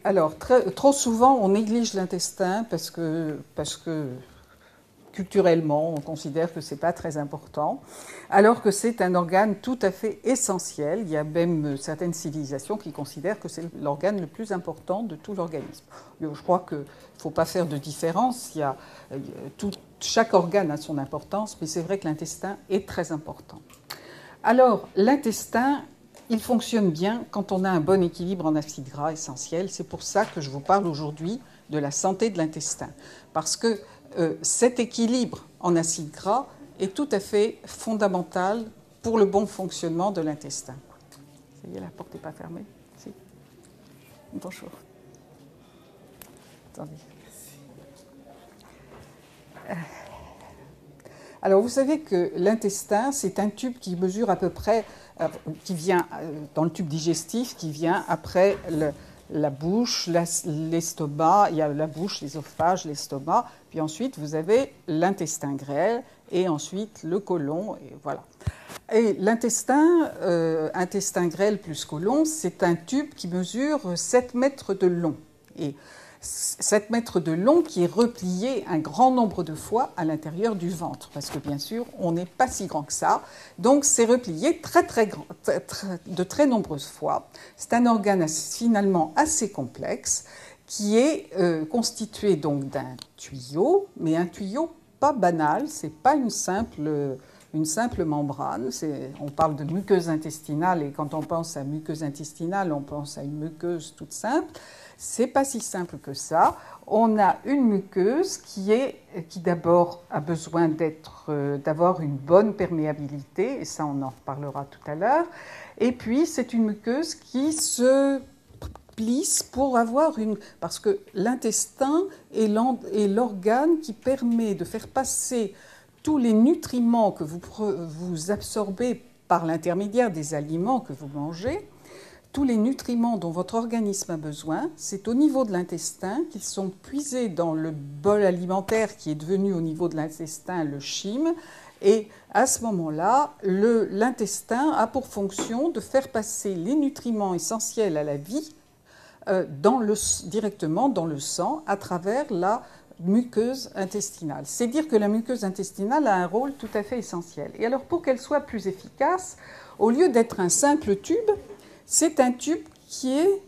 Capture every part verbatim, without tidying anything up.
Alors, très, trop souvent, on néglige l'intestin parce que, parce que culturellement, on considère que ce n'est pas très important, alors que c'est un organe tout à fait essentiel. Il y a même certaines civilisations qui considèrent que c'est l'organe le plus important de tout l'organisme. Je crois qu'il ne faut pas faire de différence. Il y a, tout, chaque organe a son importance, mais c'est vrai que l'intestin est très important. Alors, l'intestin, il fonctionne bien quand on a un bon équilibre en acides gras essentiels. C'est pour ça que je vous parle aujourd'hui de la santé de l'intestin. Parce que euh, cet équilibre en acides gras est tout à fait fondamental pour le bon fonctionnement de l'intestin. Ça y est, la porte n'est pas fermée. Si. Bonjour. Attendez. Euh. Alors, vous savez que l'intestin, c'est un tube qui mesure à peu près, euh, qui vient dans le tube digestif, qui vient après le, la bouche, l'estomac, il y a la bouche, l'ésophage, l'estomac, puis ensuite vous avez l'intestin grêle et ensuite le côlon, et voilà. Et l'intestin, euh, intestin grêle plus côlon, c'est un tube qui mesure sept mètres de long. Et sept mètres de long qui est replié un grand nombre de fois à l'intérieur du ventre, parce que bien sûr, on n'est pas si grand que ça. Donc, c'est replié très, très grand, très, très, de très nombreuses fois. C'est un organe finalement assez complexe qui est euh, constitué donc d'un tuyau, mais un tuyau pas banal, c'est pas une simple... une simple membrane. On parle de muqueuse intestinale, et quand on pense à muqueuse intestinale, on pense à une muqueuse toute simple. C'est pas si simple que ça. On a une muqueuse qui, est, qui d'abord a besoin d'être, euh, d'avoir une bonne perméabilité, et ça on en reparlera tout à l'heure. Et puis c'est une muqueuse qui se plisse pour avoir une... Parce que l'intestin est l'organe qui permet de faire passer tous les nutriments que vous, vous absorbez par l'intermédiaire des aliments que vous mangez, tous les nutriments dont votre organisme a besoin, c'est au niveau de l'intestin qu'ils sont puisés dans le bol alimentaire qui est devenu au niveau de l'intestin le chyme. Et à ce moment-là, l'intestin a pour fonction de faire passer les nutriments essentiels à la vie euh, dans le, directement dans le sang à travers la muqueuse intestinale. C'est dire que la muqueuse intestinale a un rôle tout à fait essentiel. Et alors, pour qu'elle soit plus efficace, au lieu d'être un simple tube, c'est un tube qui est,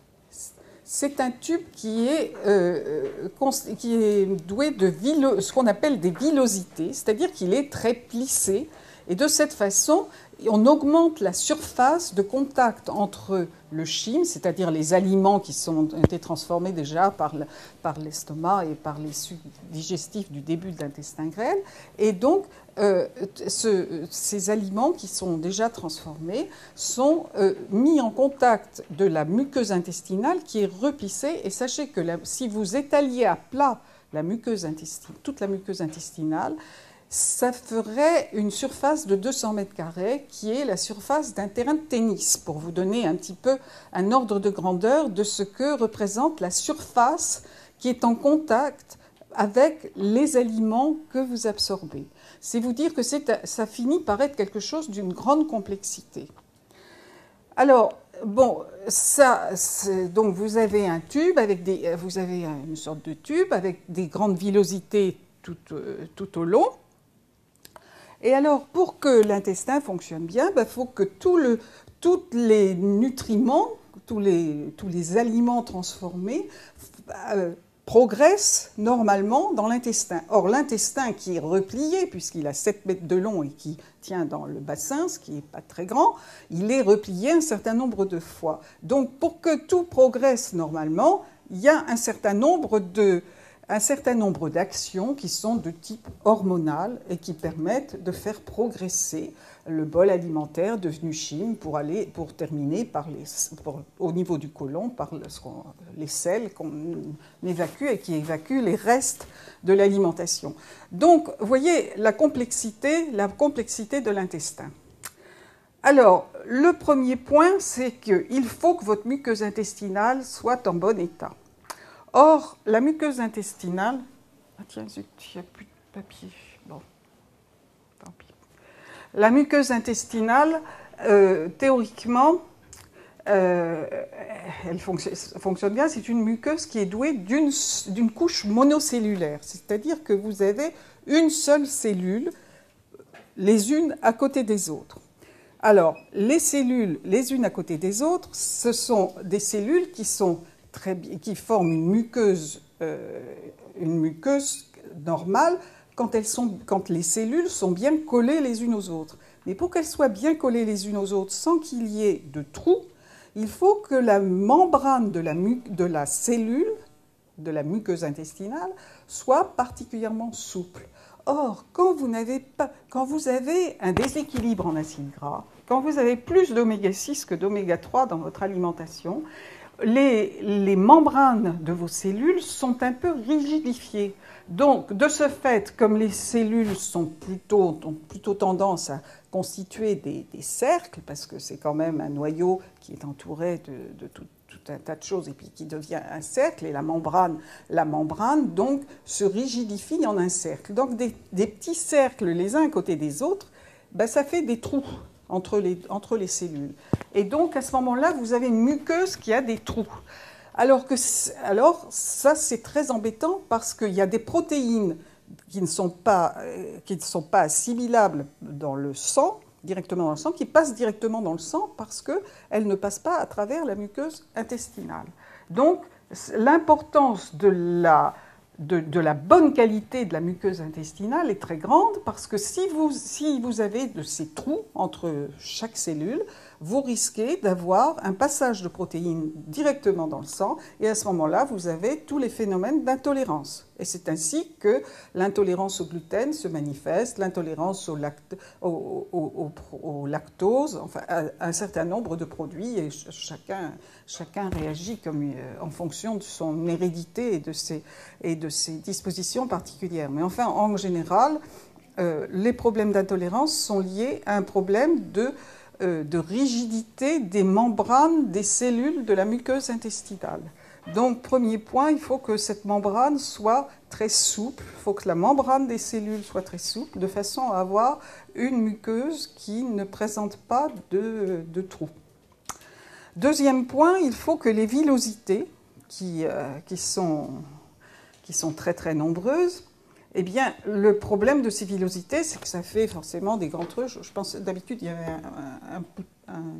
c'est un tube qui est, euh, qui est doué de vilo, ce qu'on appelle des villosités, c'est-à-dire qu'il est très plissé. Et de cette façon, on augmente la surface de contact entre le chyme, c'est-à-dire les aliments qui sont, ont été transformés déjà par l'estomac et par les sucs digestifs du début de l'intestin grêle. Et donc, euh, ce, ces aliments qui sont déjà transformés sont euh, mis en contact de la muqueuse intestinale qui est replissée. Et sachez que la, si vous étaliez à plat la muqueuse intestinale, toute la muqueuse intestinale, ça ferait une surface de deux cents mètres carrés qui est la surface d'un terrain de tennis, pour vous donner un petit peu un ordre de grandeur de ce que représente la surface qui est en contact avec les aliments que vous absorbez. C'est vous dire que ça finit par être quelque chose d'une grande complexité. Alors, bon, ça, donc vous avez un tube, avec des, vous avez une sorte de tube avec des grandes villosités tout, tout au long. Et alors, pour que l'intestin fonctionne bien, il ben, faut que tout le, tous les nutriments, tous les, tous les aliments transformés euh, progressent normalement dans l'intestin. Or, l'intestin qui est replié, puisqu'il a sept mètres de long et qui tient dans le bassin, ce qui n'est pas très grand, il est replié un certain nombre de fois. Donc, pour que tout progresse normalement, il y a un certain nombre de... un certain nombre d'actions qui sont de type hormonal et qui permettent de faire progresser le bol alimentaire devenu chyme pour, aller, pour terminer par les, pour, au niveau du côlon par le, les selles qu'on évacue et qui évacuent les restes de l'alimentation. Donc, vous voyez la complexité, la complexité de l'intestin. Alors, le premier point, c'est qu'il faut que votre muqueuse intestinale soit en bon état. Or, la muqueuse intestinale... Ah tiens, zut, il n'y a plus de papier. Bon, tant pis. La muqueuse intestinale, euh, théoriquement, euh, elle fonctionne, fonctionne bien, c'est une muqueuse qui est douée d'une d'une couche monocellulaire, c'est-à-dire que vous avez une seule cellule, les unes à côté des autres. Alors, les cellules les unes à côté des autres, ce sont des cellules qui, sont très, qui forment une muqueuse, euh, une muqueuse normale quand, elles sont, quand les cellules sont bien collées les unes aux autres. Mais pour qu'elles soient bien collées les unes aux autres sans qu'il y ait de trous, il faut que la membrane de la, de la cellule, de la muqueuse intestinale, soit particulièrement souple. Or, quand vous, n'avez pas, quand vous avez un déséquilibre en acides gras, quand vous avez plus d'oméga six que d'oméga trois dans votre alimentation, les, les membranes de vos cellules sont un peu rigidifiées. Donc, de ce fait, comme les cellules sont plutôt, ont plutôt tendance à constituer des, des cercles, parce que c'est quand même un noyau qui est entouré de, de tout, tout un tas de choses et puis qui devient un cercle, et la membrane, la membrane donc se rigidifie en un cercle. Donc des, des petits cercles les uns à côté des autres, ben, ça fait des trous entre les, entre les cellules. Et donc à ce moment-là, vous avez une muqueuse qui a des trous. Alors, que, alors ça, c'est très embêtant parce qu'il y a des protéines qui ne sont pas, qui ne sont pas assimilables dans le sang, directement dans le sang, qui passent directement dans le sang parce qu'elles ne passent pas à travers la muqueuse intestinale. Donc, l'importance de la, de, de la bonne qualité de la muqueuse intestinale est très grande parce que si vous, si vous avez de ces trous entre chaque cellule, vous risquez d'avoir un passage de protéines directement dans le sang et à ce moment-là, vous avez tous les phénomènes d'intolérance. Et c'est ainsi que l'intolérance au gluten se manifeste, l'intolérance au, lact au, au, au, au lactose, enfin à un certain nombre de produits et chacun, chacun réagit comme, en fonction de son hérédité et de ses, et de ses dispositions particulières. Mais enfin, en général, euh, les problèmes d'intolérance sont liés à un problème de de rigidité des membranes des cellules de la muqueuse intestinale. Donc, premier point, il faut que cette membrane soit très souple, il faut que la membrane des cellules soit très souple, de façon à avoir une muqueuse qui ne présente pas de, de trous. Deuxième point, il faut que les villosités, qui, euh, qui, sont, qui sont très très nombreuses, eh bien, le problème de ces villosités, c'est que ça fait forcément des grands trous. Je pense d'habitude, il y avait un, un, un,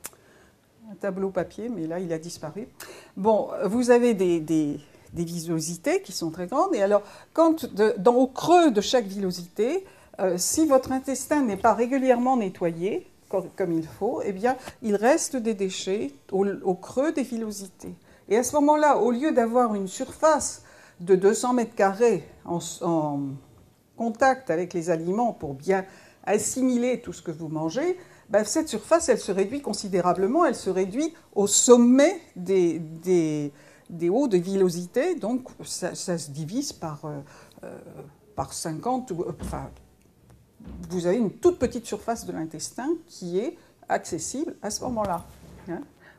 un tableau papier, mais là, il a disparu. Bon, vous avez des, des, des villosités qui sont très grandes. Et alors, quand de, dans, au creux de chaque villosité, euh, si votre intestin n'est pas régulièrement nettoyé, comme, comme il faut, eh bien, il reste des déchets au, au creux des villosités. Et à ce moment-là, au lieu d'avoir une surface de deux cents mètres carrés en, en contact avec les aliments pour bien assimiler tout ce que vous mangez, ben cette surface, elle se réduit considérablement, elle se réduit au sommet des, des, des hauts de villosité, donc ça, ça se divise par, euh, par cinquante, ou, enfin, vous avez une toute petite surface de l'intestin qui est accessible à ce moment-là. Hein.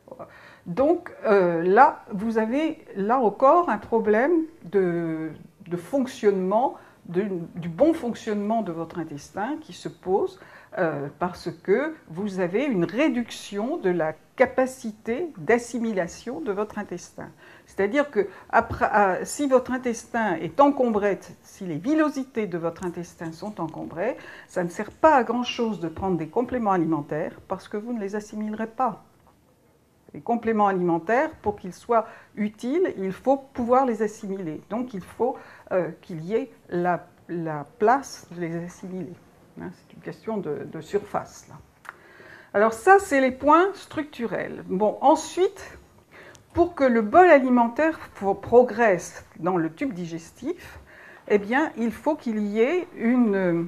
Donc euh, là, vous avez là encore un problème de, de fonctionnement, de, du bon fonctionnement de votre intestin qui se pose euh, parce que vous avez une réduction de la capacité d'assimilation de votre intestin. C'est-à-dire que après, euh, si votre intestin est encombré, si les villosités de votre intestin sont encombrées, ça ne sert pas à grand-chose de prendre des compléments alimentaires parce que vous ne les assimilerez pas. Les compléments alimentaires, pour qu'ils soient utiles, il faut pouvoir les assimiler. Donc il faut euh, qu'il y ait la, la place de les assimiler. Hein, c'est une question de, de surface, là. Alors ça, c'est les points structurels. Bon, ensuite, pour que le bol alimentaire progresse dans le tube digestif, eh bien, il faut qu'il y ait une...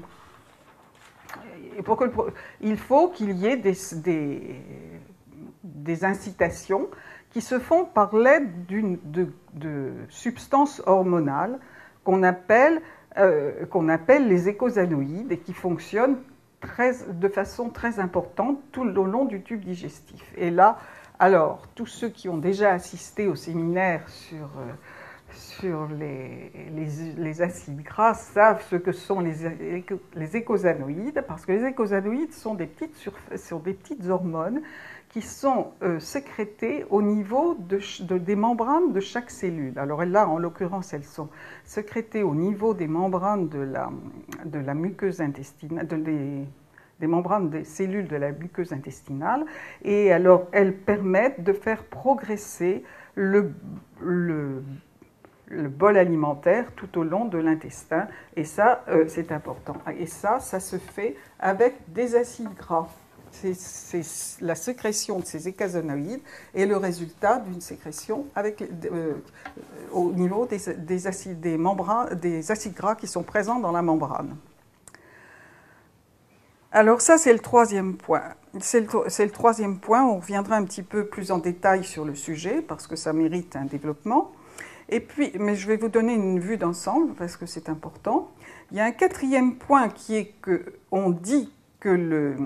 Pour que le, il faut qu'il y ait des... des des incitations qui se font par l'aide d'une de, de substances hormonales qu'on appelle, euh, qu'on appelle les écosanoïdes et qui fonctionnent très, de façon très importante tout le long du tube digestif. Et là, alors, tous ceux qui ont déjà assisté au séminaire sur, euh, sur les, les, les acides gras savent ce que sont les, les écosanoïdes, parce que les écosanoïdes sont des petites, sont des petites hormones qui sont euh, sécrétées au niveau de, de, des membranes de chaque cellule. Alors là, en l'occurrence, elles sont sécrétées au niveau des membranes de la, de la muqueuse intestinale, de les, des membranes des cellules de la muqueuse intestinale, et alors elles permettent de faire progresser le, le, le bol alimentaire tout au long de l'intestin, et ça, euh, c'est important. Et ça, ça se fait avec des acides gras. C'est la sécrétion de ces eicosanoïdes est le résultat d'une sécrétion avec, euh, au niveau des, des, acides, des, membranes, des acides gras qui sont présents dans la membrane. Alors ça, c'est le troisième point. C'est le, le troisième point, on reviendra un petit peu plus en détail sur le sujet, parce que ça mérite un développement. Et puis, mais je vais vous donner une vue d'ensemble, parce que c'est important. Il y a un quatrième point qui est qu'on dit que le...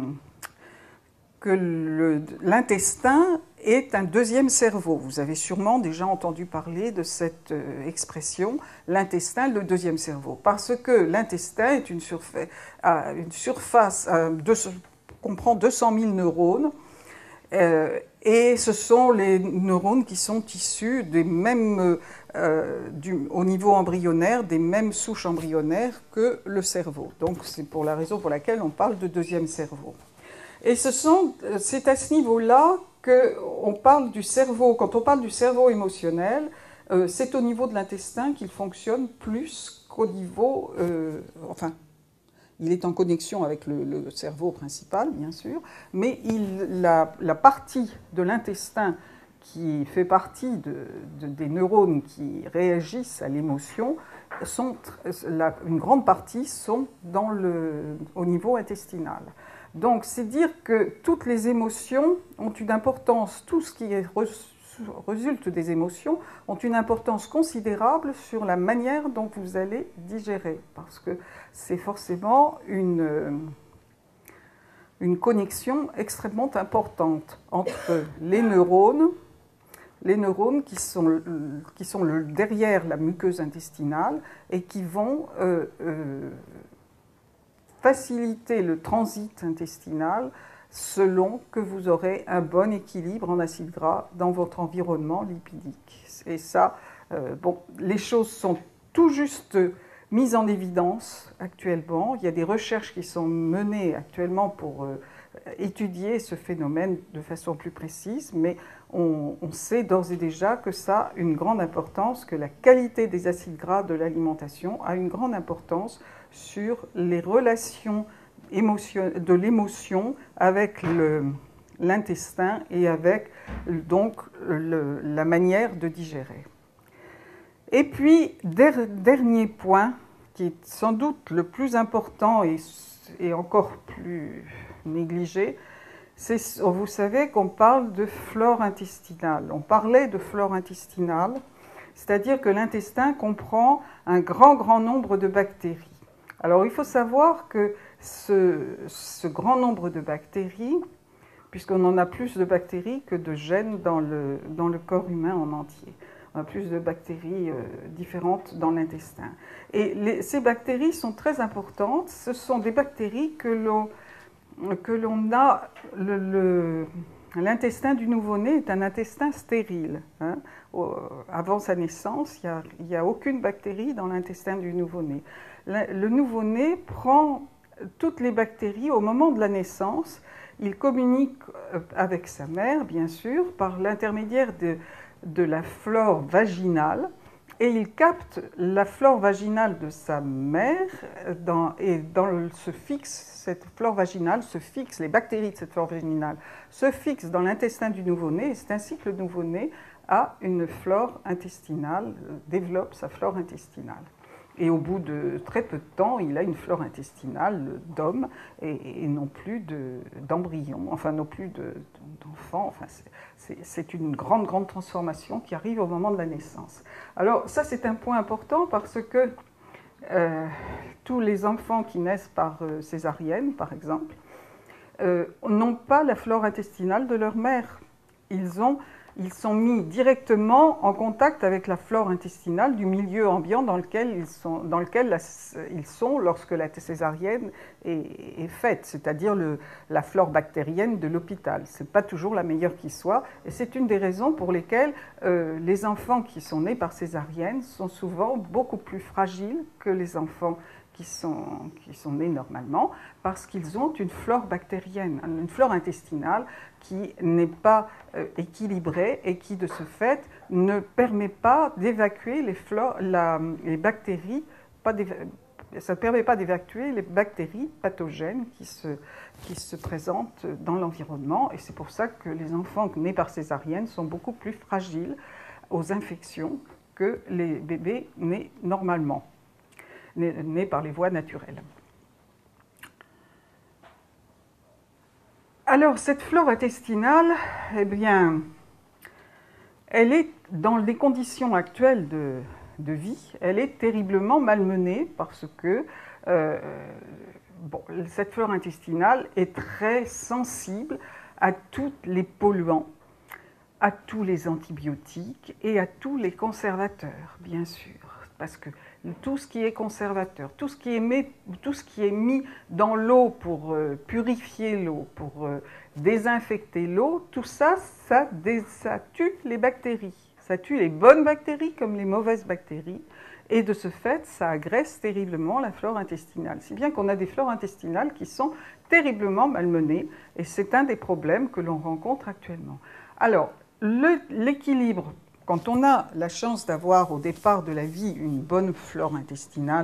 que l'intestin est un deuxième cerveau. Vous avez sûrement déjà entendu parler de cette euh, expression, l'intestin, le deuxième cerveau, parce que l'intestin est une, surfa euh, une surface, euh, de, comprend deux cent mille neurones, euh, et ce sont les neurones qui sont issus des mêmes, euh, du, au niveau embryonnaire, des mêmes souches embryonnaires que le cerveau. Donc c'est pour la raison pour laquelle on parle de deuxième cerveau. Et c'est à ce niveau-là qu'on parle du cerveau. Quand on parle du cerveau émotionnel, euh, c'est au niveau de l'intestin qu'il fonctionne plus qu'au niveau... Euh, enfin, il est en connexion avec le, le cerveau principal, bien sûr, mais il, la, la partie de l'intestin qui fait partie de, de, des neurones qui réagissent à l'émotion, une grande partie sont dans le, au niveau intestinal. Donc, c'est dire que toutes les émotions ont une importance, tout ce qui est re, résulte des émotions ont une importance considérable sur la manière dont vous allez digérer, parce que c'est forcément une, une connexion extrêmement importante entre les neurones, les neurones qui sont, qui sont le, derrière la muqueuse intestinale et qui vont euh, euh, faciliter le transit intestinal selon que vous aurez un bon équilibre en acides gras dans votre environnement lipidique. Et ça, euh, bon, les choses sont tout juste mises en évidence actuellement. Il y a des recherches qui sont menées actuellement pour euh, étudier ce phénomène de façon plus précise, mais on, on sait d'ores et déjà que ça a une grande importance, que la qualité des acides gras de l'alimentation a une grande importance sur les relations de l'émotion avec l'intestin et avec donc le, la manière de digérer. Et puis, der, dernier point, qui est sans doute le plus important et, et encore plus négligé, c'est, vous savez qu'on parle de flore intestinale. On parlait de flore intestinale, c'est-à-dire que l'intestin comprend un grand, grand nombre de bactéries. Alors, il faut savoir que ce, ce grand nombre de bactéries, puisqu'on en a plus de bactéries que de gènes dans le, dans le corps humain en entier. On a plus de bactéries euh, différentes dans l'intestin. Et les, ces bactéries sont très importantes. Ce sont des bactéries que l'on que l'on a... Le, le, l'intestin du nouveau-né est un intestin stérile. Hein. Avant sa naissance, il n'y a, a aucune bactérie dans l'intestin du nouveau-né. Le nouveau-né prend toutes les bactéries au moment de la naissance. Il communique avec sa mère, bien sûr, par l'intermédiaire de, de la flore vaginale, et il capte la flore vaginale de sa mère, dans, et dans le, se fixe, cette flore vaginale se fixe, les bactéries de cette flore vaginale se fixent dans l'intestin du nouveau-né, et c'est ainsi que le nouveau-né a une flore intestinale, développe sa flore intestinale. Et au bout de très peu de temps, il a une flore intestinale d'homme et, et non plus d'embryon, enfin non plus d'enfant. Enfin, c'est une grande, grande transformation qui arrive au moment de la naissance. Alors ça, c'est un point important parce que euh, tous les enfants qui naissent par euh, césarienne, par exemple, euh, n'ont pas la flore intestinale de leur mère. Ils ont ils sont mis directement en contact avec la flore intestinale du milieu ambiant dans lequel ils sont, dans lequel la, ils sont lorsque la césarienne est, est faite, c'est-à-dire la flore bactérienne de l'hôpital. Ce n'est pas toujours la meilleure qui soit, et c'est une des raisons pour lesquelles euh, les enfants qui sont nés par césarienne sont souvent beaucoup plus fragiles que les enfants qui sont, qui sont nés normalement, parce qu'ils ont une flore bactérienne, une flore intestinale qui n'est pas euh, équilibrée et qui, de ce fait, ne permet pas d'évacuer les, les bactéries, pas ça ne permet pas d'évacuer les bactéries pathogènes qui se, qui se présentent dans l'environnement. Et c'est pour ça que les enfants nés par césarienne sont beaucoup plus fragiles aux infections que les bébés nés normalement, nés par les voies naturelles. Alors, cette flore intestinale, eh bien, elle est, dans les conditions actuelles de, de vie, elle est terriblement malmenée parce que euh, bon, cette flore intestinale est très sensible à tous les polluants, à tous les antibiotiques et à tous les conservateurs, bien sûr. Parce que tout ce qui est conservateur, tout ce qui est mis, tout ce qui est mis dans l'eau pour euh, purifier l'eau, pour euh, désinfecter l'eau, tout ça, ça, ça tue les bactéries. Ça tue les bonnes bactéries comme les mauvaises bactéries. Et de ce fait, ça agresse terriblement la flore intestinale. Si bien qu'on a des flores intestinales qui sont terriblement malmenées. Et c'est un des problèmes que l'on rencontre actuellement. Alors, l'équilibre... Quand on a la chance d'avoir au départ de la vie une bonne flore intestinale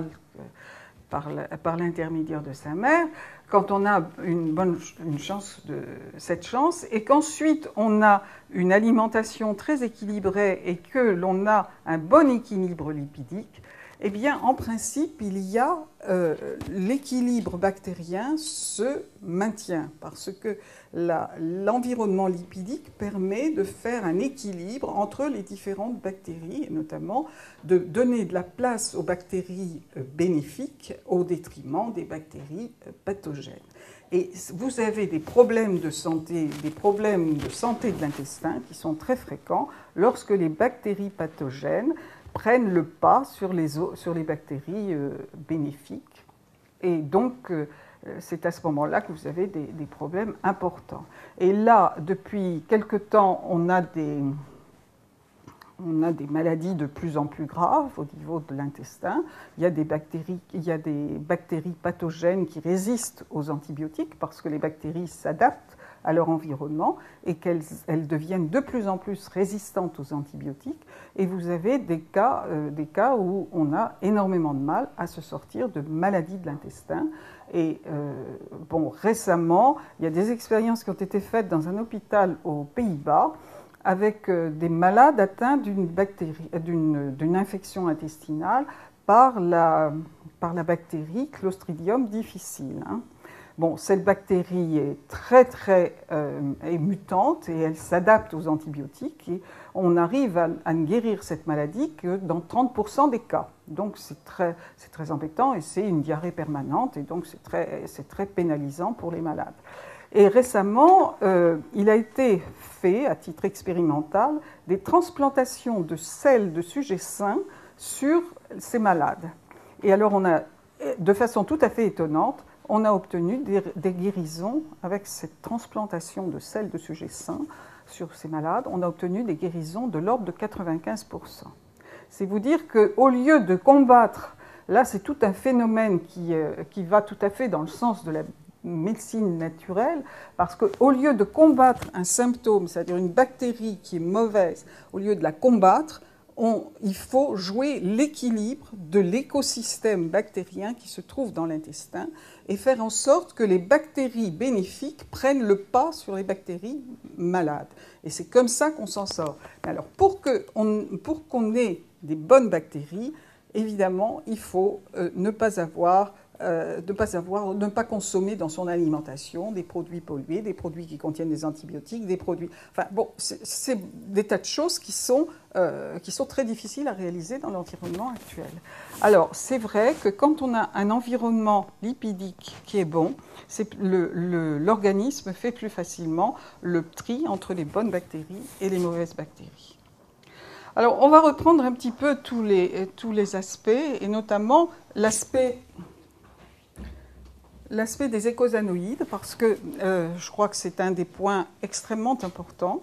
par l'intermédiaire de sa mère, quand on a une bonne une chance de cette chance, et qu'ensuite on a une alimentation très équilibrée et que l'on a un bon équilibre lipidique, eh bien, en principe, il y a euh, l'équilibre bactérien se maintient parce que l'environnement lipidique permet de faire un équilibre entre les différentes bactéries, et notamment de donner de la place aux bactéries bénéfiques au détriment des bactéries pathogènes. Et vous avez des problèmes de santé, des problèmes de santé de l'intestin qui sont très fréquents lorsque les bactéries pathogènes prennent le pas sur les, sur les bactéries euh, bénéfiques. Et donc, euh, c'est à ce moment-là que vous avez des, des problèmes importants. Et là, depuis quelque temps, on a, des, on a des maladies de plus en plus graves au niveau de l'intestin. Il y a des bactéries, il y a des bactéries pathogènes qui résistent aux antibiotiques parce que les bactéries s'adaptent à leur environnement et qu'elles elles deviennent de plus en plus résistantes aux antibiotiques. Et vous avez des cas, euh, des cas où on a énormément de mal à se sortir de maladies de l'intestin. Et euh, bon, récemment, il y a des expériences qui ont été faites dans un hôpital aux Pays-Bas avec euh, des malades atteints d'une bactérie, d'une, d'une infection intestinale par la, par la bactérie Clostridium difficile. Hein. Bon, cette bactérie est très, très euh, est mutante et elle s'adapte aux antibiotiques et on arrive à, à guérir cette maladie que dans trente pour cent des cas. Donc c'est très, c'est très embêtant et c'est une diarrhée permanente et donc c'est très, c'est très pénalisant pour les malades. Et récemment, euh, il a été fait, à titre expérimental, des transplantations de selles de sujets sains sur ces malades. Et alors on a, de façon tout à fait étonnante, on a obtenu des, des guérisons avec cette transplantation de selles de sujets sains sur ces malades. On a obtenu des guérisons de l'ordre de quatre-vingt-quinze pour cent. C'est vous dire qu'au lieu de combattre, là c'est tout un phénomène qui, euh, qui va tout à fait dans le sens de la médecine naturelle, parce qu'au lieu de combattre un symptôme, c'est-à-dire une bactérie qui est mauvaise, au lieu de la combattre, On, il faut jouer l'équilibre de l'écosystème bactérien qui se trouve dans l'intestin et faire en sorte que les bactéries bénéfiques prennent le pas sur les bactéries malades. Et c'est comme ça qu'on s'en sort. Alors, pour qu'on pour qu'on ait des bonnes bactéries, évidemment, il faut euh, ne pas avoir euh, de pas avoir, ne pas consommer dans son alimentation des produits pollués, des produits qui contiennent des antibiotiques, des produits... Enfin bon, c'est des tas de choses qui sont, euh, qui sont très difficiles à réaliser dans l'environnement actuel. Alors, c'est vrai que quand on a un environnement lipidique qui est bon, l'organisme fait plus facilement le tri entre les bonnes bactéries et les mauvaises bactéries. Alors, on va reprendre un petit peu tous les, tous les aspects, et notamment l'aspect l'aspect des écosanoïdes, parce que euh, je crois que c'est un des points extrêmement importants.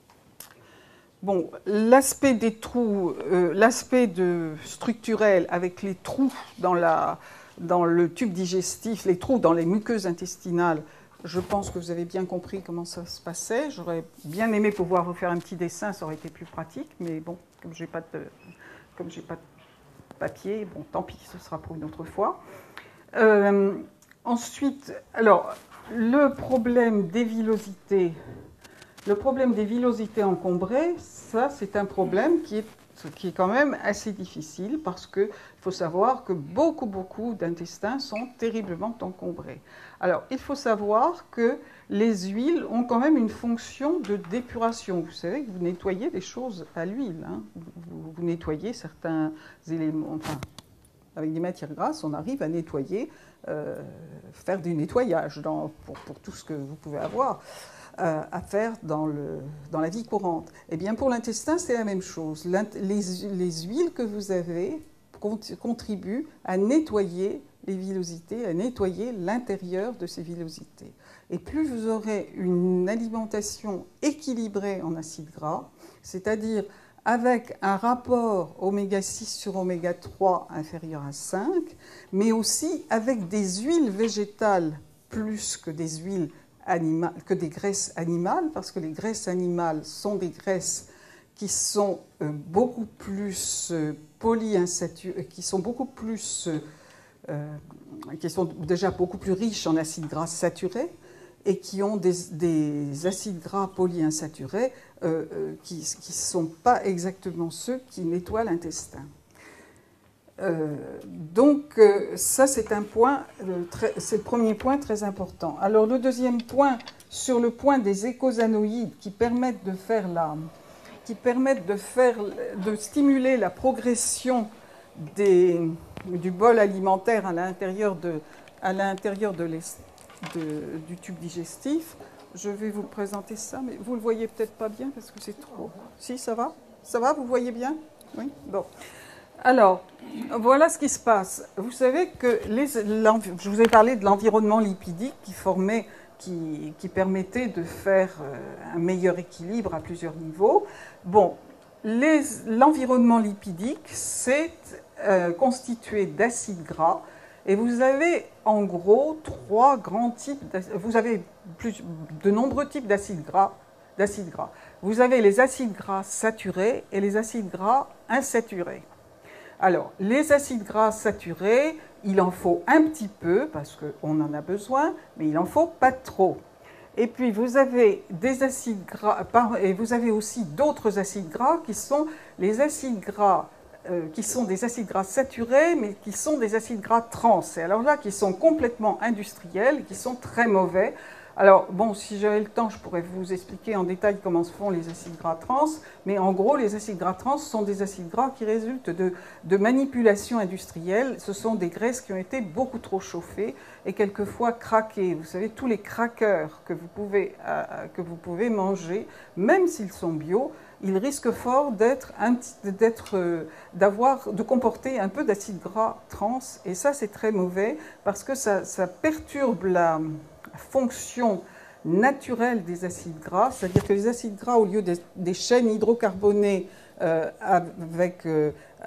Bon, l'aspect des trous, euh, l'aspect de structurel avec les trous dans, la, dans le tube digestif, les trous dans les muqueuses intestinales, je pense que vous avez bien compris comment ça se passait. J'aurais bien aimé pouvoir vous faire un petit dessin, ça aurait été plus pratique, mais bon, comme j'ai pas de, comme j'ai pas de papier, bon, tant pis, ce sera pour une autre fois. Euh, ensuite, alors, le problème des villosités. Le problème des villosités encombrées, ça, c'est un problème qui est, qui est quand même assez difficile parce qu'il faut savoir que beaucoup, beaucoup d'intestins sont terriblement encombrés. Alors, il faut savoir que les huiles ont quand même une fonction de d'épuration. Vous savez que vous nettoyez des choses à l'huile. Hein. Vous, vous nettoyez certains éléments. Enfin, avec des matières grasses, on arrive à nettoyer, euh, faire du nettoyage dans, pour, pour tout ce que vous pouvez avoir. Euh, à faire dans, le, dans la vie courante. Eh bien, pour l'intestin, c'est la même chose. Les, les huiles que vous avez contribuent à nettoyer les villosités, à nettoyer l'intérieur de ces villosités. Et plus vous aurez une alimentation équilibrée en acides gras, c'est-à-dire avec un rapport oméga six sur oméga trois inférieur à cinq, mais aussi avec des huiles végétales plus que des huiles Animal, que des graisses animales, parce que les graisses animales sont des graisses qui sont euh, beaucoup plus euh, polyinsaturées, qui sont beaucoup plus, euh, qui sont déjà beaucoup plus riches en acides gras saturés et qui ont des, des acides gras polyinsaturés euh, euh, qui ne sont pas exactement ceux qui nettoient l'intestin. Euh, donc euh, ça c'est un point, euh, c'est le premier point très important. Alors le deuxième point, sur le point des écosanoïdes qui permettent de faire la, qui permettent de faire, de stimuler la progression des, du bol alimentaire à l'intérieur de, à l'intérieur de de, du tube digestif. Je vais vous présenter ça, mais vous le voyez peut-être pas bien parce que c'est trop. Si, ça va, ça va, vous voyez bien? Oui, bon. Alors, voilà ce qui se passe. Vous savez que les, je vous ai parlé de l'environnement lipidique qui, formait, qui, qui permettait de faire un meilleur équilibre à plusieurs niveaux. Bon, l'environnement lipidique, c'est euh, constitué d'acides gras. Et vous avez en gros trois grands types, vous avez plus, de nombreux types d'acides gras, d'acides gras. Vous avez les acides gras saturés et les acides gras insaturés. Alors, les acides gras saturés, il en faut un petit peu, parce qu'on en a besoin, mais il n'en faut pas trop. Et puis, vous avez des acides gras, et vous avez aussi d'autres acides gras qui sont les acides gras, euh, qui sont des acides gras saturés, mais qui sont des acides gras trans. Et alors là, qui sont complètement industriels, qui sont très mauvais. Alors, bon, si j'avais le temps, je pourrais vous expliquer en détail comment se font les acides gras trans, mais en gros, les acides gras trans sont des acides gras qui résultent de, de manipulations industrielles. Ce sont des graisses qui ont été beaucoup trop chauffées et quelquefois craquées. Vous savez, tous les crackers que vous pouvez, euh, que vous pouvez manger, même s'ils sont bio, ils risquent fort d'être, d'être, d'avoir, de comporter un peu d'acide gras trans, et ça, c'est très mauvais parce que ça, ça perturbe la fonction naturelle des acides gras, c'est-à-dire que les acides gras, au lieu des, des chaînes hydrocarbonées euh, avec euh,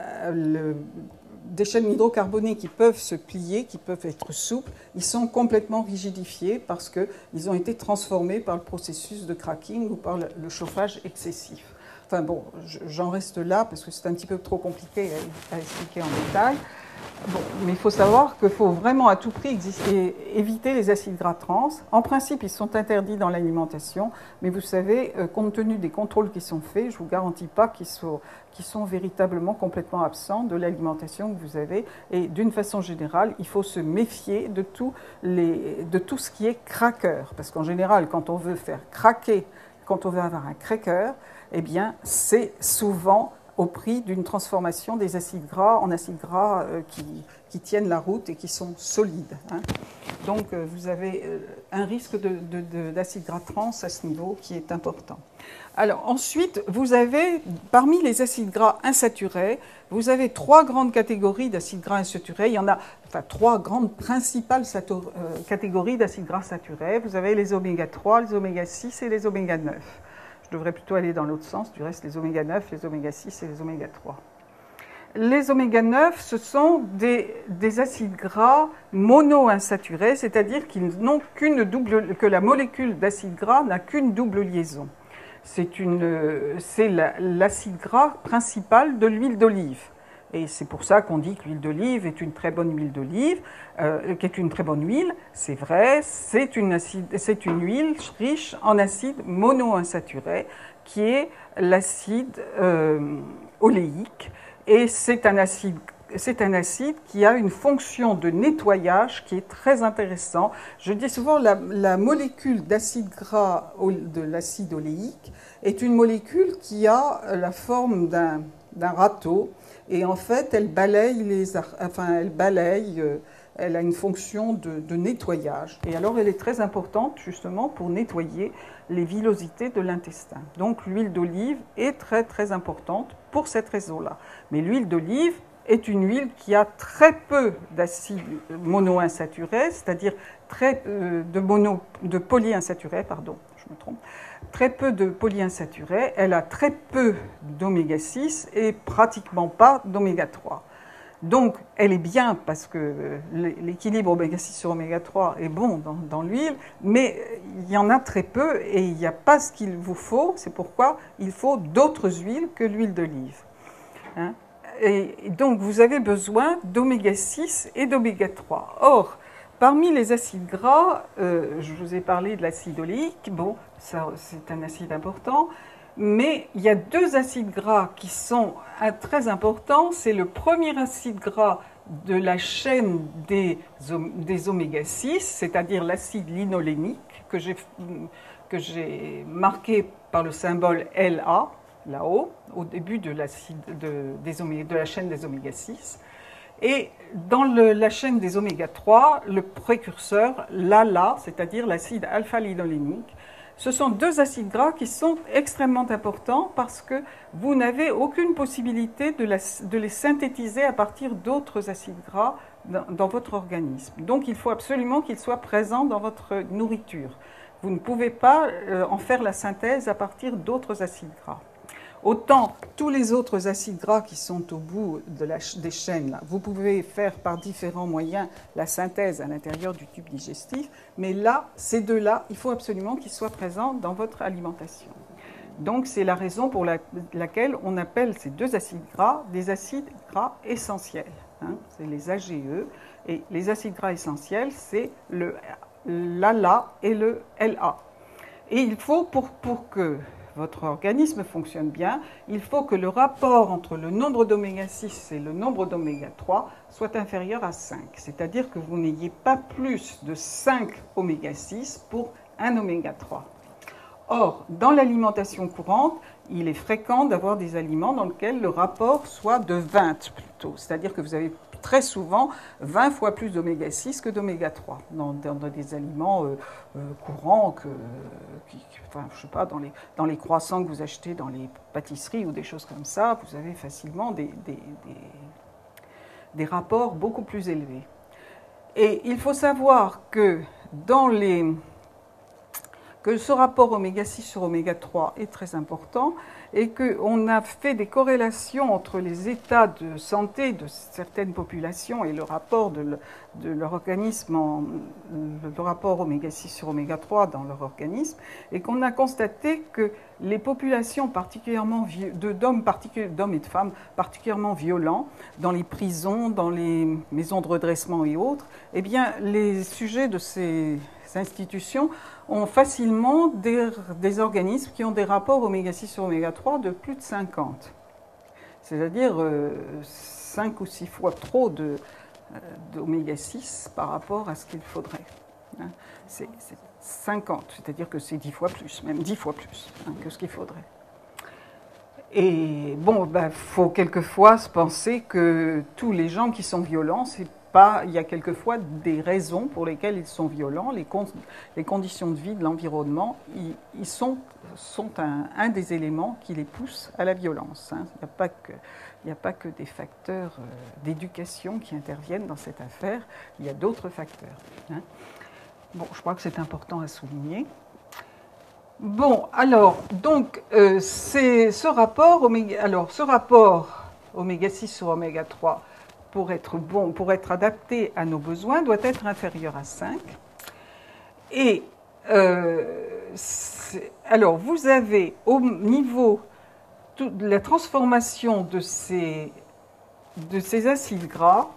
le, des chaînes hydrocarbonées qui peuvent se plier, qui peuvent être souples, ils sont complètement rigidifiés parce qu'ils ont été transformés par le processus de cracking ou par le, le chauffage excessif. Enfin bon, j'en reste là parce que c'est un petit peu trop compliqué à, à expliquer en détail. Bon, mais il faut savoir qu'il faut vraiment à tout prix exister, éviter les acides gras trans. En principe, ils sont interdits dans l'alimentation, mais vous savez, compte tenu des contrôles qui sont faits, je ne vous garantis pas qu'ils sont, qu'ils sont véritablement complètement absents de l'alimentation que vous avez. Et d'une façon générale, il faut se méfier de tout, les, de tout ce qui est cracker. Parce qu'en général, quand on veut faire craquer, quand on veut avoir un cracker, eh bien, c'est souvent au prix d'une transformation des acides gras en acides gras euh, qui, qui tiennent la route et qui sont solides. Hein. Donc euh, vous avez euh, un risque de, de, de, d'acide gras trans à ce niveau qui est important. Alors ensuite, vous avez, parmi les acides gras insaturés, vous avez trois grandes catégories d'acides gras insaturés. Il y en a, enfin, trois grandes principales sato, euh, catégories d'acides gras saturés. Vous avez les oméga trois, les oméga six et les oméga neuf. Je devrais plutôt aller dans l'autre sens, du reste les oméga neuf, les oméga six et les oméga trois. Les oméga neuf, ce sont des, des acides gras monoinsaturés, c'est-à-dire qu'ils n'ont qu'une double, que la molécule d'acide gras n'a qu'une double liaison. C'est une, c'est l'acide gras principal de l'huile d'olive. Et c'est pour ça qu'on dit que l'huile d'olive est une très bonne huile d'olive, euh, qui est une très bonne huile. C'est vrai, c'est une, c'est une huile riche en acide monoinsaturé, qui est l'acide euh, oléique. Et c'est un acide, c'est un acide qui a une fonction de nettoyage qui est très intéressant. Je dis souvent la, la molécule d'acide gras de l'acide oléique est une molécule qui a la forme d'un, d'un râteau. Et en fait, elle balaye, les, enfin, elle balaye, euh, elle a une fonction de, de nettoyage. Et alors, elle est très importante justement pour nettoyer les villosités de l'intestin. Donc, l'huile d'olive est très très importante pour cette raison-là. Mais l'huile d'olive est une huile qui a très peu d'acides monoinsaturés, c'est-à-dire très euh, de, mono, de polyinsaturés, pardon, je me trompe. Très peu de polyinsaturés, elle a très peu d'oméga six et pratiquement pas d'oméga trois. Donc elle est bien parce que l'équilibre oméga six sur oméga trois est bon dans, dans l'huile, mais il y en a très peu et il n'y a pas ce qu'il vous faut, c'est pourquoi il faut d'autres huiles que l'huile d'olive. Hein? Et donc vous avez besoin d'oméga six et d'oméga trois. Or, parmi les acides gras, euh, je vous ai parlé de l'acide oléique, bon, ça, c'est un acide important, mais il y a deux acides gras qui sont euh, très importants. C'est le premier acide gras de la chaîne des, des oméga six, c'est-à-dire l'acide linolénique, que j'ai, que j'ai marqué par le symbole L A, là-haut, au début de, de, des oméga, de la chaîne des oméga six. Et dans le, la chaîne des oméga trois, le précurseur, l'A L A, c'est-à-dire l'acide alpha-linolénique, ce sont deux acides gras qui sont extrêmement importants parce que vous n'avez aucune possibilité de, la, de les synthétiser à partir d'autres acides gras dans, dans votre organisme. Donc il faut absolument qu'ils soient présents dans votre nourriture. Vous ne pouvez pas euh, en faire la synthèse à partir d'autres acides gras. Autant tous les autres acides gras qui sont au bout de la, des chaînes, là, vous pouvez faire par différents moyens la synthèse à l'intérieur du tube digestif, mais là, ces deux-là, il faut absolument qu'ils soient présents dans votre alimentation. Donc c'est la raison pour la, laquelle on appelle ces deux acides gras des acides gras essentiels. Hein, c'est les A G E, et les acides gras essentiels, c'est le l'A L A et le L A. Et il faut, pour, pour que votre organisme fonctionne bien, il faut que le rapport entre le nombre d'oméga six et le nombre d'oméga trois soit inférieur à cinq. C'est-à-dire que vous n'ayez pas plus de cinq oméga six pour un oméga trois. Or, dans l'alimentation courante, il est fréquent d'avoir des aliments dans lesquels le rapport soit de vingt plutôt. C'est-à-dire que vous avez très souvent vingt fois plus d'oméga six que d'oméga trois dans, dans, dans des aliments euh, euh, courants, que, qui, enfin, je sais pas, dans les, dans les croissants que vous achetez dans les pâtisseries ou des choses comme ça, vous avez facilement des, des, des, des rapports beaucoup plus élevés. Et il faut savoir que dans les... que ce rapport oméga six sur oméga trois est très important et qu'on a fait des corrélations entre les états de santé de certaines populations et le rapport de, le, de leur organisme, en, le rapport oméga six sur oméga trois dans leur organisme, et qu'on a constaté que les populations particulièrement d'hommes d'hommes et de femmes particulièrement violents dans les prisons, dans les maisons de redressement et autres, eh bien les sujets de ces institutions ont facilement des, des organismes qui ont des rapports oméga six sur oméga trois de plus de cinquante. C'est-à-dire euh, cinq ou six fois trop de, euh, d'oméga six par rapport à ce qu'il faudrait. Hein. C'est cinquante, c'est-à-dire que c'est dix fois plus, même dix fois plus hein, que ce qu'il faudrait. Et bon, ben, faut quelquefois se penser que tous les gens qui sont violents, c'est pas, il y a quelquefois des raisons pour lesquelles ils sont violents. Les, con, les conditions de vie de l'environnement, ils, ils sont, sont un, un des éléments qui les poussent à la violence. Hein. Il n'y a pas que, il n'y a pas que des facteurs euh, d'éducation qui interviennent dans cette affaire. Il y a d'autres facteurs. Hein. Bon, je crois que c'est important à souligner. Bon, alors, donc, euh, c'est ce rapport oméga, alors, ce rapport oméga six sur oméga trois, pour être bon, pour être adapté à nos besoins, doit être inférieur à cinq. Et, euh, alors, vous avez au niveau de la transformation de ces, de ces acides gras,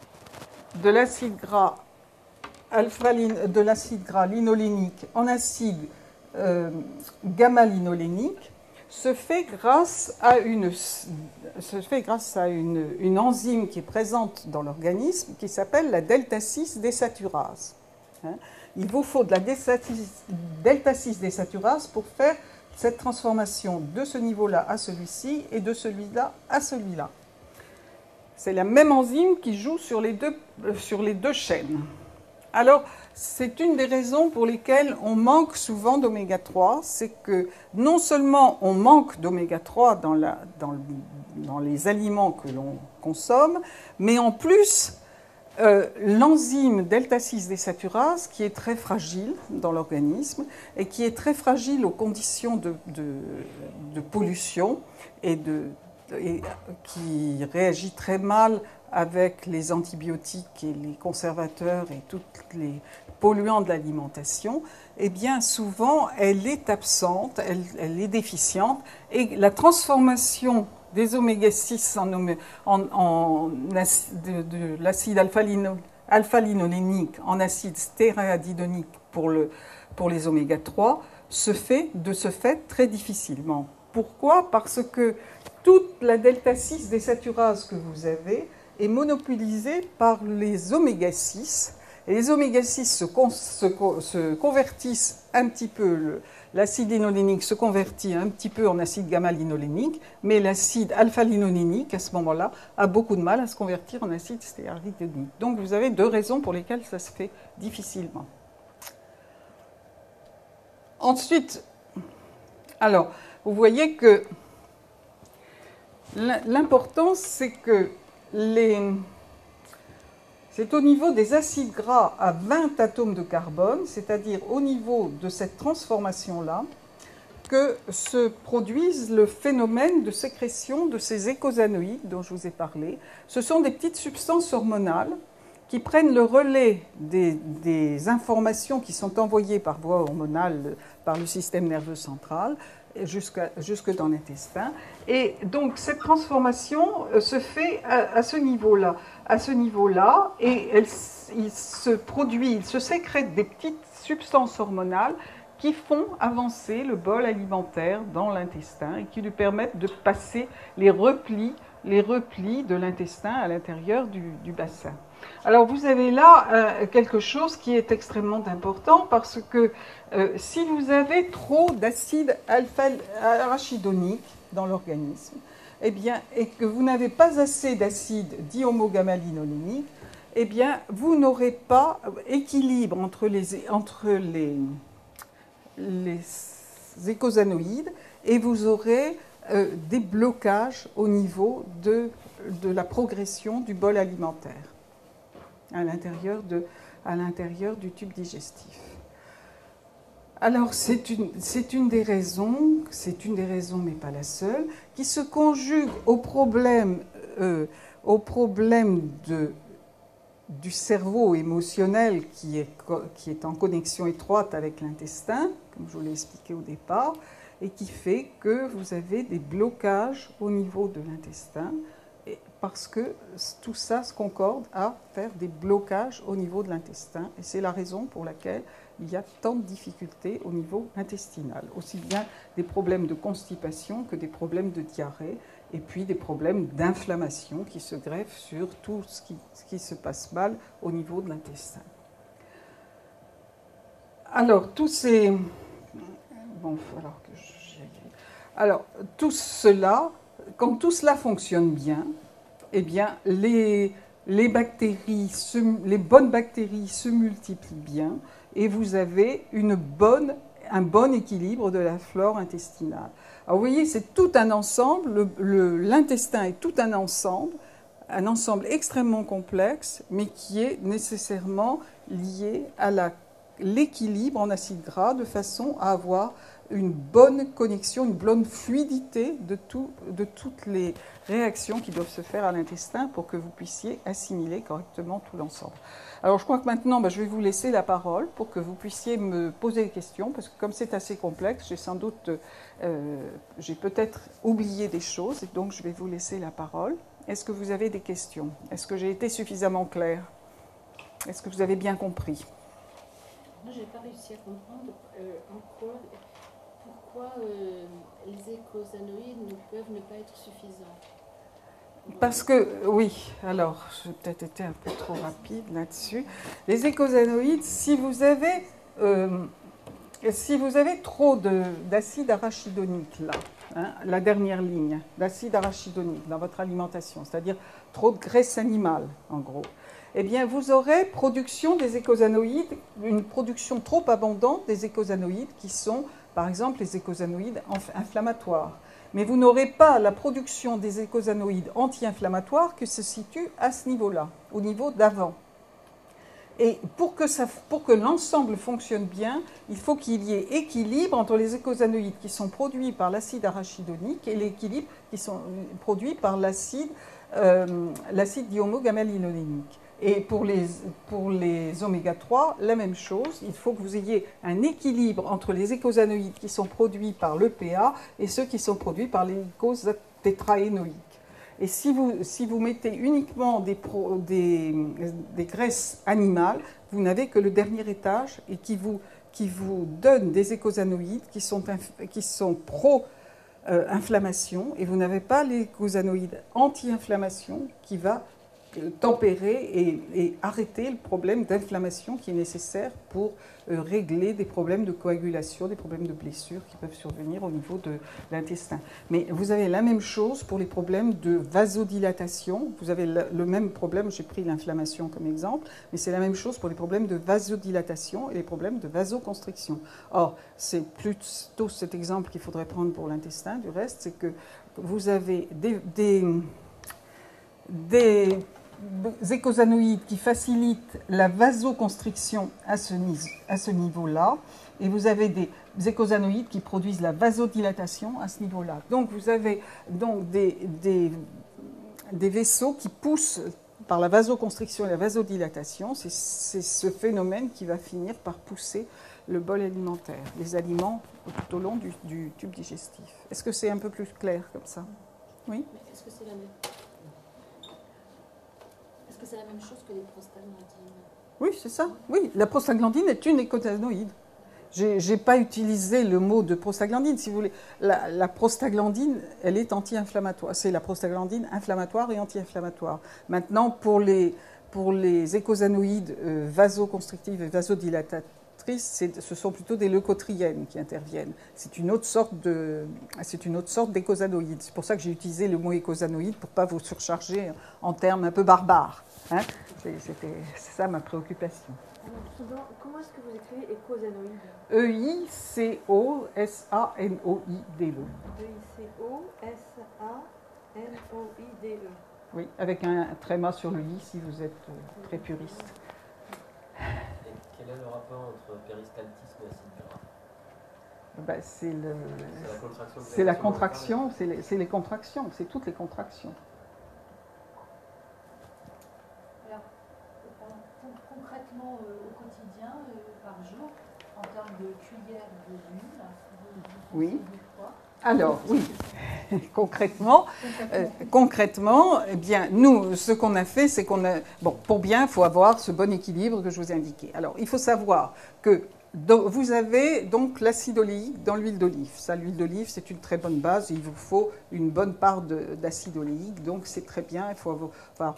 de l'acide gras alpha, de l'acide gras linolénique en acide euh, gamma-linolénique se fait grâce à une, se fait grâce à une, une enzyme qui est présente dans l'organisme qui s'appelle la delta six désaturase. Hein? Il vous faut de la delta six désaturase pour faire cette transformation de ce niveau-là à celui-ci et de celui-là à celui-là. C'est la même enzyme qui joue sur les deux, sur les deux chaînes. Alors, c'est une des raisons pour lesquelles on manque souvent d'oméga trois, c'est que non seulement on manque d'oméga trois dans, la, dans, le, dans les aliments que l'on consomme, mais en plus, euh, l'enzyme delta six désaturase, qui est très fragile dans l'organisme et qui est très fragile aux conditions de, de, de pollution et, de, et qui réagit très mal avec les antibiotiques et les conservateurs et tous les polluants de l'alimentation, eh bien souvent elle est absente, elle, elle est déficiente, et la transformation des oméga six en, en, en de, de l'acide alpha-linolénique en acide stéréadidonique pour, le, pour les oméga trois se fait de ce fait très difficilement. Pourquoi? Parce que toute la delta six désaturase que vous avez est monopolisée par les oméga six. Et les oméga six se, con, se, se convertissent un petit peu, l'acide linolénique se convertit un petit peu en acide gamma-linolénique, mais l'acide alpha-linolénique, à ce moment-là, a beaucoup de mal à se convertir en acide stéréadidonique. Donc vous avez deux raisons pour lesquelles ça se fait difficilement. Ensuite, alors, vous voyez que l'important, c'est que les... c'est au niveau des acides gras à vingt atomes de carbone, c'est-à-dire au niveau de cette transformation-là, que se produise le phénomène de sécrétion de ces écosanoïdes dont je vous ai parlé. Ce sont des petites substances hormonales qui prennent le relais des, des informations qui sont envoyées par voie hormonale par le système nerveux central jusque, jusque dans l'intestin. Et donc cette transformation se fait à, à ce niveau-là. À ce niveau-là, et elle, il se produit, il se sécrète des petites substances hormonales qui font avancer le bol alimentaire dans l'intestin et qui lui permettent de passer les replis, les replis de l'intestin à l'intérieur du, du bassin. Alors vous avez là euh, quelque chose qui est extrêmement important parce que euh, si vous avez trop d'acide alpha-arachidonique dans l'organisme, eh bien, et que vous n'avez pas assez d'acide dihomogamma-linolénique, eh bien, vous n'aurez pas équilibre entre les, entre les, les écosanoïdes et vous aurez euh, des blocages au niveau de, de la progression du bol alimentaire à l'intérieur de, à l'intérieur du tube digestif. Alors, c'est une, c'est une des raisons, c'est une des raisons, mais pas la seule, qui se conjugue au problème, euh, au problème de, du cerveau émotionnel qui est, qui est en connexion étroite avec l'intestin, comme je vous l'ai expliqué au départ, et qui fait que vous avez des blocages au niveau de l'intestin, parce que tout ça se concorde à faire des blocages au niveau de l'intestin, et c'est la raison pour laquelle il y a tant de difficultés au niveau intestinal, aussi bien des problèmes de constipation que des problèmes de diarrhée, et puis des problèmes d'inflammation qui se greffent sur tout ce qui, ce qui se passe mal au niveau de l'intestin. Alors, tous ces... Bon, il va falloir que j'y aille. Alors, tout cela, quand tout cela fonctionne bien, eh bien, les, les bactéries, se, les bonnes bactéries se multiplient bien, et vous avez une bonne, un bon équilibre de la flore intestinale. Alors vous voyez, c'est tout un ensemble, l'intestin est tout un ensemble, un ensemble extrêmement complexe, mais qui est nécessairement lié à l'équilibre en acides gras, de façon à avoir une bonne connexion, une bonne fluidité de, tout, de toutes les réactions qui doivent se faire à l'intestin pour que vous puissiez assimiler correctement tout l'ensemble. Alors je crois que maintenant, ben, je vais vous laisser la parole pour que vous puissiez me poser des questions, parce que comme c'est assez complexe, j'ai sans doute, euh, j'ai peut-être oublié des choses, et donc je vais vous laisser la parole. Est-ce que vous avez des questions? Est-ce que j'ai été suffisamment claire? Est-ce que vous avez bien compris? Moi, je n'ai pas réussi à comprendre euh, en quoi, pourquoi euh, les écosanoïdes ne peuvent ne pas être suffisants. Parce que, oui, alors, j'ai peut-être été un peu trop rapide là-dessus. Les écosanoïdes, si vous avez, euh, si vous avez trop d'acide arachidonique, là, hein, la dernière ligne, d'acide arachidonique dans votre alimentation, c'est-à-dire trop de graisse animale, en gros, eh bien, vous aurez production des écosanoïdes, une production trop abondante des écosanoïdes qui sont, par exemple, les écosanoïdes inflammatoires. Mais vous n'aurez pas la production des écosanoïdes anti-inflammatoires qui se situe à ce niveau-là, au niveau d'avant. Et pour que, ça, pour que l'ensemble fonctionne bien, il faut qu'il y ait équilibre entre les écosanoïdes qui sont produits par l'acide arachidonique et l'équilibre qui sont produits par l'acide euh, l'acide dihomogamma-linolénique. Et pour les, pour les oméga trois, la même chose. Il faut que vous ayez un équilibre entre les écosanoïdes qui sont produits par l'E P A et ceux qui sont produits par les glucoses tétraénoïques. Et si vous, si vous mettez uniquement des, pro, des, des graisses animales, vous n'avez que le dernier étage et qui vous, qui vous donne des écosanoïdes qui sont, qui sont pro-inflammation, et vous n'avez pas l'écosanoïde anti-inflammation qui va tempérer et, et arrêter le problème d'inflammation qui est nécessaire pour euh, régler des problèmes de coagulation, des problèmes de blessures qui peuvent survenir au niveau de l'intestin. Mais vous avez la même chose pour les problèmes de vasodilatation. Vous avez le, le même problème, j'ai pris l'inflammation comme exemple, mais c'est la même chose pour les problèmes de vasodilatation et les problèmes de vasoconstriction. Or, c'est plutôt cet exemple qu'il faudrait prendre pour l'intestin. Du reste, c'est que vous avez des, des, des écosanoïdes qui facilitent la vasoconstriction à ce, à ce niveau-là, et vous avez des écosanoïdes qui produisent la vasodilatation à ce niveau-là. Donc vous avez donc des, des, des vaisseaux qui poussent par la vasoconstriction et la vasodilatation. C'est ce phénomène qui va finir par pousser le bol alimentaire, les aliments tout au long du, du tube digestif. Est-ce que c'est un peu plus clair comme ça? Oui. Est-ce que c'est la même Est-ce que c'est la même chose que les prostaglandines? Oui, c'est ça. Oui, la prostaglandine est une écosanoïde. Je n'ai pas utilisé le mot de prostaglandine, si vous voulez. La, la prostaglandine, elle est anti-inflammatoire. C'est la prostaglandine inflammatoire et anti-inflammatoire. Maintenant, pour les, pour les écosanoïdes euh, vasoconstrictives et vasodilatatrices, ce sont plutôt des leucotriènes qui interviennent. C'est une autre sorte de, c'est une autre sorte d'écosanoïde. C'est pour ça que j'ai utilisé le mot écosanoïde pour ne pas vous surcharger en termes un peu barbares. Hein, c'est ça ma préoccupation. Alors, comment est-ce que vous écrivez écosanoïde? E I C O S A N O I D E. E I C O S A N O I D E. Oui, avec un tréma sur le i si vous êtes très puriste. Et quel est le rapport entre péristaltisme et acide gras? Ben, c'est le, C'est la contraction. c'est la contraction, c'est les, c'est les contractions, c'est toutes les contractions. Alors, con- concrètement, euh, au quotidien, euh, par jour, en termes de cuillère de l'huile, vous, vous Oui. consommez quoi? Alors, oui, concrètement, euh, concrètement, eh bien, nous, ce qu'on a fait, c'est qu'on a... Bon, pour bien, il faut avoir ce bon équilibre que je vous ai indiqué. Alors, il faut savoir que donc, vous avez donc l'acide oléique dans l'huile d'olive. Ça, l'huile d'olive, c'est une très bonne base. Il vous faut une bonne part de- d'acide oléique, donc c'est très bien. Il faut avoir,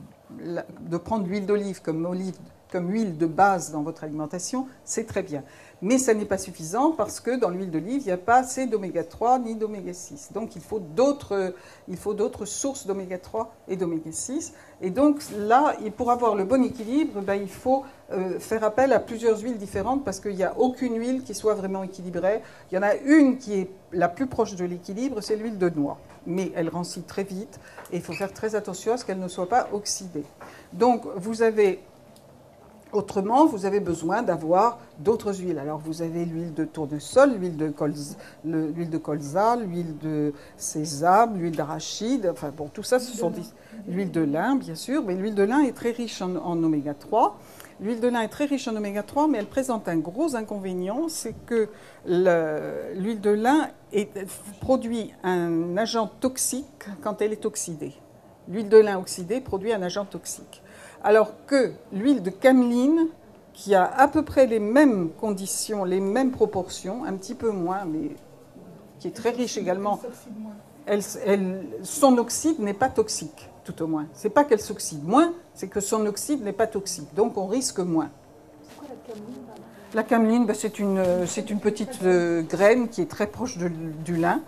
de prendre l'huile d'olive comme, olive, comme huile de base dans votre alimentation, c'est très bien. Mais ça n'est pas suffisant parce que dans l'huile d'olive, il n'y a pas assez d'oméga trois ni d'oméga six. Donc il faut d'autres, il faut d'autres sources d'oméga trois et d'oméga six. Et donc là, pour avoir le bon équilibre, ben, il faut euh, faire appel à plusieurs huiles différentes parce qu'il n'y a aucune huile qui soit vraiment équilibrée. Il y en a une qui est la plus proche de l'équilibre, c'est l'huile de noix. Mais elle rancit très vite et il faut faire très attention à ce qu'elle ne soit pas oxydée. Donc vous avez... Autrement, vous avez besoin d'avoir d'autres huiles. Alors, vous avez l'huile de tournesol, l'huile de colza, l'huile de colza, l'huile de sésame, l'huile d'arachide. Enfin, bon, tout ça, ce sont des... L'huile de lin, bien sûr, mais l'huile de lin est très riche en, en oméga trois. L'huile de lin est très riche en oméga trois, mais elle présente un gros inconvénient, c'est que l'huile de lin est, produit un agent toxique quand elle est oxydée. L'huile de lin oxydée produit un agent toxique. Alors que l'huile de cameline, qui a à peu près les mêmes conditions, les mêmes proportions, un petit peu moins, mais qui est très riche également, elle, elle, son oxyde n'est pas toxique, tout au moins. Ce n'est pas qu'elle s'oxyde moins, c'est que son oxyde n'est pas toxique, donc on risque moins. C'est quoi la cameline? La cameline, ben, c'est une, c'est une petite euh, graine qui est très proche de, du lin,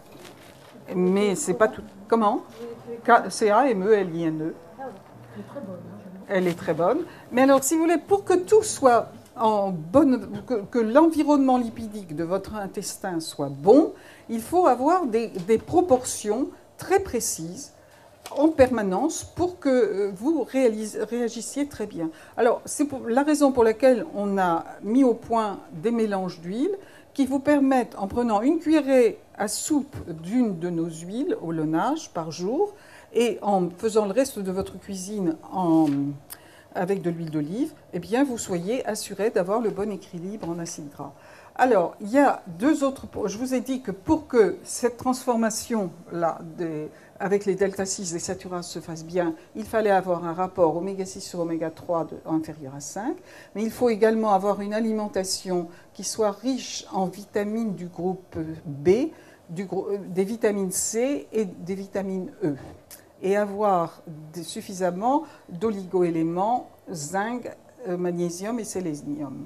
mais c'est pas tout... Comment? C A M E L I N E. Elle est très bonne. Hein. Elle est très bonne. Mais alors, si vous voulez, pour que tout soit en bonne, que, que l'environnement lipidique de votre intestin soit bon, il faut avoir des, des proportions très précises en permanence pour que vous réalise, réagissiez très bien. Alors, c'est pour la raison pour laquelle on a mis au point des mélanges d'huile qui vous permettent, en prenant une cuillerée à soupe d'une de nos huiles au launage par jour, et en faisant le reste de votre cuisine en, avec de l'huile d'olive, eh bien, vous soyez assuré d'avoir le bon équilibre en acides gras. Alors, il y a deux autres... Je vous ai dit que pour que cette transformation-là, avec les delta six, les saturases se fasse bien, il fallait avoir un rapport oméga six sur oméga trois de, inférieur à cinq, mais il faut également avoir une alimentation qui soit riche en vitamines du groupe B, du, des vitamines C et des vitamines E, et avoir suffisamment d'oligo-éléments, zinc, magnésium et sélénium.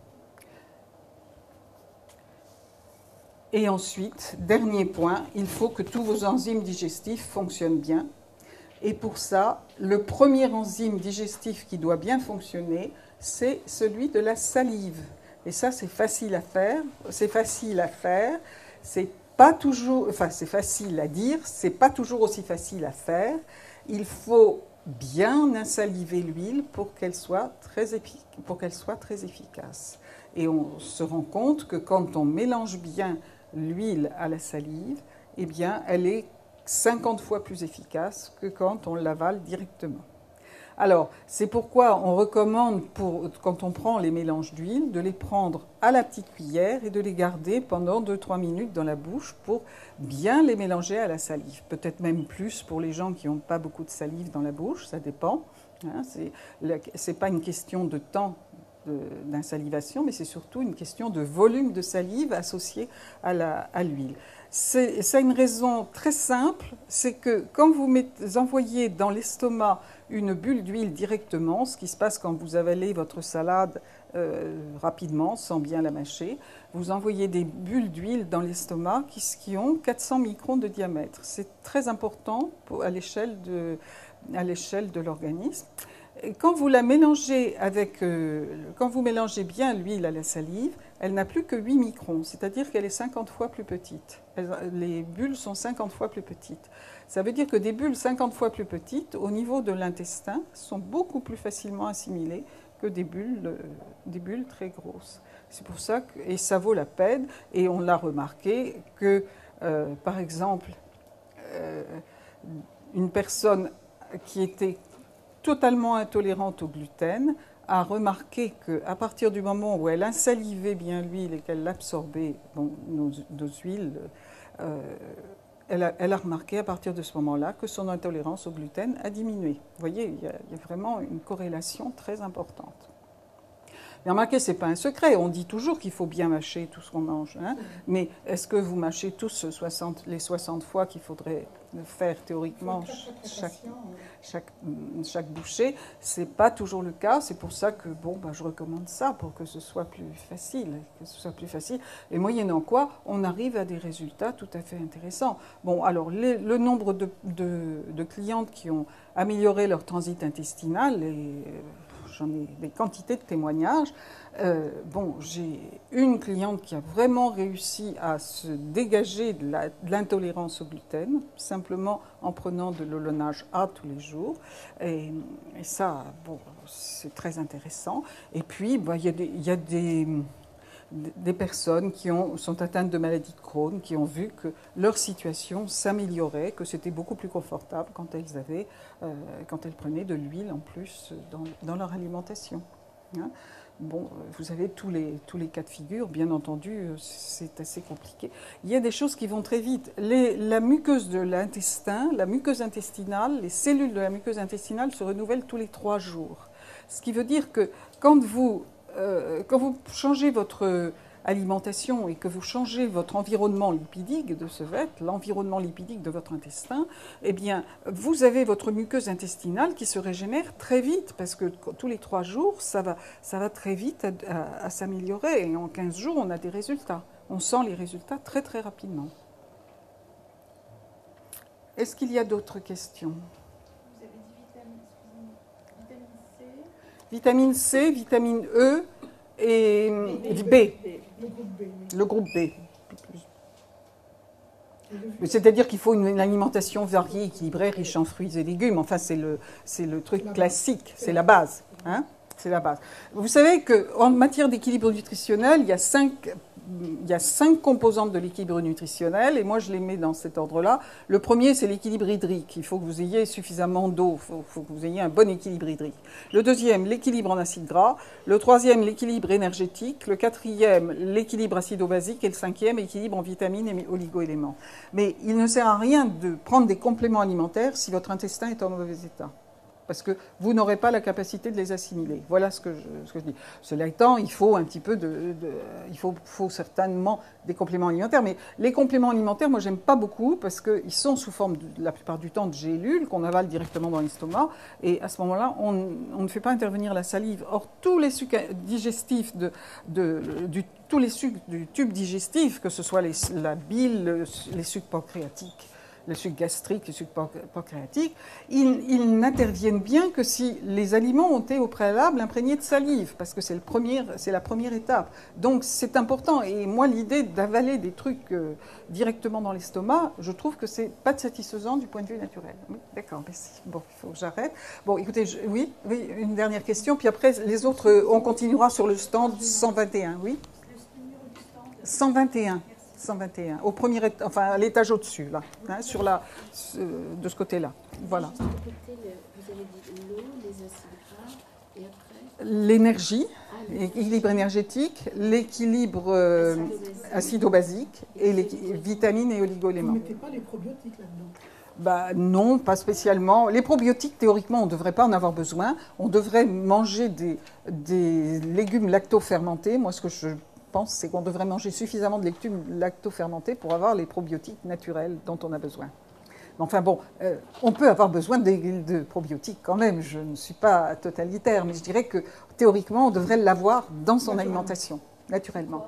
Et ensuite, dernier point, il faut que tous vos enzymes digestifs fonctionnent bien. Et pour ça, le premier enzyme digestif qui doit bien fonctionner, c'est celui de la salive. Et ça, c'est facile à faire. C'est facile à faire. C'est pas toujours, enfin, c'est facile à dire. C'est pas toujours aussi facile à faire. Il faut bien insaliver l'huile pour qu'elle soit très effic- pour qu'elle soit très efficace. Et on se rend compte que quand on mélange bien l'huile à la salive, eh bien, elle est cinquante fois plus efficace que quand on l'avale directement. Alors, c'est pourquoi on recommande, pour, quand on prend les mélanges d'huile, de les prendre à la petite cuillère et de les garder pendant deux à trois minutes dans la bouche pour bien les mélanger à la salive. Peut-être même plus pour les gens qui n'ont pas beaucoup de salive dans la bouche, ça dépend. Hein, ce n'est pas une question de temps d'insalivation, mais c'est surtout une question de volume de salive associé à la, à l'huile. C'est, ça a une raison très simple, c'est que quand vous mettez, envoyez dans l'estomac une bulle d'huile directement, ce qui se passe quand vous avalez votre salade euh, rapidement, sans bien la mâcher, vous envoyez des bulles d'huile dans l'estomac qui, qui ont quatre cents microns de diamètre. C'est très important pour, à l'échelle de, à l'échelle de l'organisme. Quand vous la mélangez avec, euh, quand vous mélangez bien l'huile à la salive, elle n'a plus que huit microns, c'est-à-dire qu'elle est cinquante fois plus petite. Elle, les bulles sont cinquante fois plus petites. Ça veut dire que des bulles cinquante fois plus petites, au niveau de l'intestin, sont beaucoup plus facilement assimilées que des bulles, euh, des bulles très grosses. C'est pour ça que, et ça vaut la peine, et on l'a remarqué, que, euh, par exemple, euh, une personne qui était totalement intolérante au gluten a remarqué qu'à partir du moment où elle insalivait bien l'huile et qu'elle l'absorbait, bon, nos, nos huiles, euh, elle, a, elle a remarqué à partir de ce moment-là que son intolérance au gluten a diminué. Vous voyez, il y a, il y a vraiment une corrélation très importante. Mais remarquez, ce n'est pas un secret. On dit toujours qu'il faut bien mâcher tout ce qu'on mange. Hein, mais est-ce que vous mâchez tous soixante, les soixante fois qu'il faudrait faire théoriquement chaque, chaque, chaque bouchée? Ce n'est pas toujours le cas. C'est pour ça que bon, ben, je recommande ça, pour que ce soit plus facile. Que ce soit plus facile. Et moyennant quoi, on arrive à des résultats tout à fait intéressants. Bon, alors, les, le nombre de, de, de clientes qui ont amélioré leur transit intestinal et j'en ai des quantités de témoignages. Euh, bon, j'ai une cliente qui a vraiment réussi à se dégager de l'intolérance au gluten, simplement en prenant de l'Olonage A tous les jours. Et, et ça, bon, c'est très intéressant. Et puis, bah, il y a des, il y a des, des personnes qui ont, sont atteintes de maladie de Crohn, qui ont vu que leur situation s'améliorait, que c'était beaucoup plus confortable quand elles avaient, euh, quand elles prenaient de l'huile en plus dans, dans leur alimentation. Hein. Bon, vous avez tous les, tous les cas de figure, bien entendu, c'est assez compliqué. Il y a des choses qui vont très vite. Les, la muqueuse de l'intestin, la muqueuse intestinale, les cellules de la muqueuse intestinale se renouvellent tous les trois jours. Ce qui veut dire que quand vous Euh, quand vous changez votre alimentation et que vous changez votre environnement lipidique de ce fait, l'environnement lipidique de votre intestin, eh bien, vous avez votre muqueuse intestinale qui se régénère très vite parce que tous les trois jours, ça va, ça va très vite à, à, à s'améliorer et en quinze jours, on a des résultats. On sent les résultats très très rapidement. Est-ce qu'il y a d'autres questions ? Vous avez dit vitamine, vitamine C. Vitamine C, vitamine E et B. B. Le groupe B. Oui. Le groupe B. C'est-à-dire qu'il faut une, une alimentation variée, équilibrée, riche en fruits et légumes. Enfin, c'est le, c'est le truc la classique, c'est la base. Hein, c'est la base. Vous savez qu'en matière d'équilibre nutritionnel, il y a cinq... Il y a cinq composantes de l'équilibre nutritionnel et moi je les mets dans cet ordre-là. Le premier, c'est l'équilibre hydrique. Il faut que vous ayez suffisamment d'eau, il faut, faut que vous ayez un bon équilibre hydrique. Le deuxième, l'équilibre en acides gras. Le troisième, l'équilibre énergétique. Le quatrième, l'équilibre acido-basique. Et le cinquième, l'équilibre en vitamines et oligo-éléments. Mais il ne sert à rien de prendre des compléments alimentaires si votre intestin est en mauvais état. Parce que vous n'aurez pas la capacité de les assimiler. Voilà ce que je, ce que je dis. Cela étant, il faut un petit peu de... de il faut, faut certainement des compléments alimentaires. Mais les compléments alimentaires, moi, j'aime pas beaucoup parce qu'ils sont sous forme, de, la plupart du temps, de gélules qu'on avale directement dans l'estomac. Et à ce moment-là, on, on ne fait pas intervenir la salive. Or, tous les sucs digestifs, de, de, du, tous les sucs du tube digestif, que ce soit les, la bile, les sucs pancréatiques, le sucre gastrique, le sucre pancréatique, ils, ils n'interviennent bien que si les aliments ont été au préalable imprégnés de salive, parce que c'est, le premier, c'est la première étape. Donc c'est important. Et moi, l'idée d'avaler des trucs euh, directement dans l'estomac, je trouve que c'est pas satisfaisant du point de vue naturel. Oui, d'accord, merci. Bon, il faut que j'arrête. Bon, écoutez, je, oui, oui, une dernière question, puis après les autres, on continuera sur le stand cent vingt et un, oui. cent vingt et un. cent vingt et un, au premier, enfin à l'étage au-dessus, là, hein, sur la, de ce côté-là. Voilà. Juste répéter, le, vous avez dit l'eau, les acides gras, et après l'énergie, ah, l'équilibre énergétique, l'équilibre euh, acido-basique et les vitamines et Vous oligo-éléments. ne mettez pas les probiotiques là-dedans? Bah, non, pas spécialement. Les probiotiques, théoriquement, on ne devrait pas en avoir besoin. On devrait manger des, des légumes lacto-fermentés. Moi, ce que je pense, c'est qu'on devrait manger suffisamment de légumes lacto-fermentés pour avoir les probiotiques naturels dont on a besoin. Mais enfin bon, euh, on peut avoir besoin de, de probiotiques quand même. Je ne suis pas totalitaire, mais je dirais que théoriquement, on devrait l'avoir dans son alimentation, naturellement.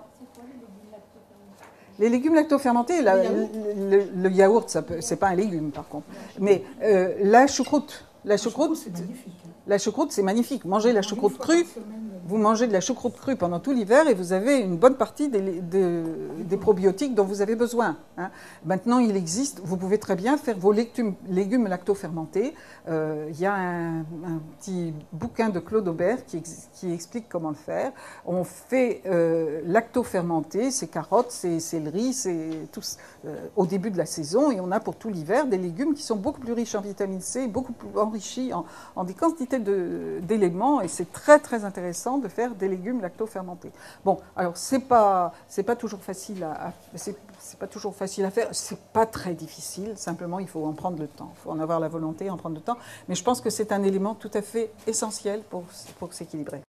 Les légumes lacto-fermentés, la, le, le, le yaourt, ce n'est pas un légume par contre. Mais euh, la choucroute, la choucroute, c'est magnifique. La choucroute, c'est magnifique. Manger la choucroute crue, vous mangez de la choucroute crue pendant tout l'hiver et vous avez une bonne partie des, des, des probiotiques dont vous avez besoin. Hein. Maintenant, il existe, vous pouvez très bien faire vos légumes, légumes lacto-fermentés. Euh, il y a un, un petit bouquin de Claude Aubert qui, qui explique comment le faire. On fait euh, lacto-fermenté, c'est carottes, c'est céleri, c'est tout euh, au début de la saison, et on a pour tout l'hiver des légumes qui sont beaucoup plus riches en vitamine C, beaucoup plus enrichis en, en des quantités d'éléments, et c'est très très intéressant de faire des légumes lacto-fermentés. Bon, alors c'est pas c'est pas toujours facile à, à c'est c'est pas toujours facile à faire, c'est pas très difficile, simplement il faut en prendre le temps, il faut en avoir la volonté, en prendre le temps, mais je pense que c'est un élément tout à fait essentiel pour, pour s'équilibrer.